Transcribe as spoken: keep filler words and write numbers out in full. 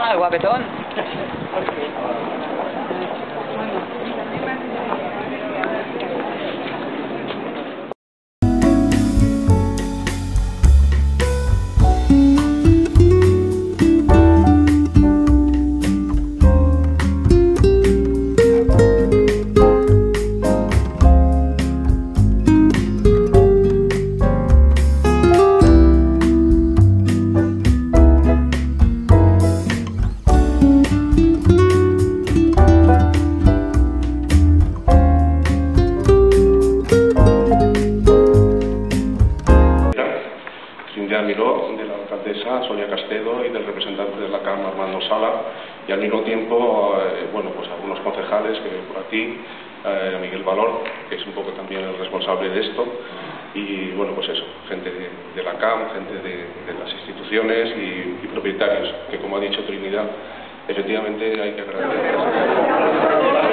el guapetón. De la alcaldesa Sonya Castedo y del representante de la Cámara, y al mismo tiempo, eh, bueno, pues algunos concejales que por aquí, eh, Miguel Valor, que es un poco también el responsable de esto, y bueno, pues eso, gente de, de la C A M, gente de, de las instituciones y, y propietarios, que como ha dicho Trinidad, efectivamente hay que agradecer.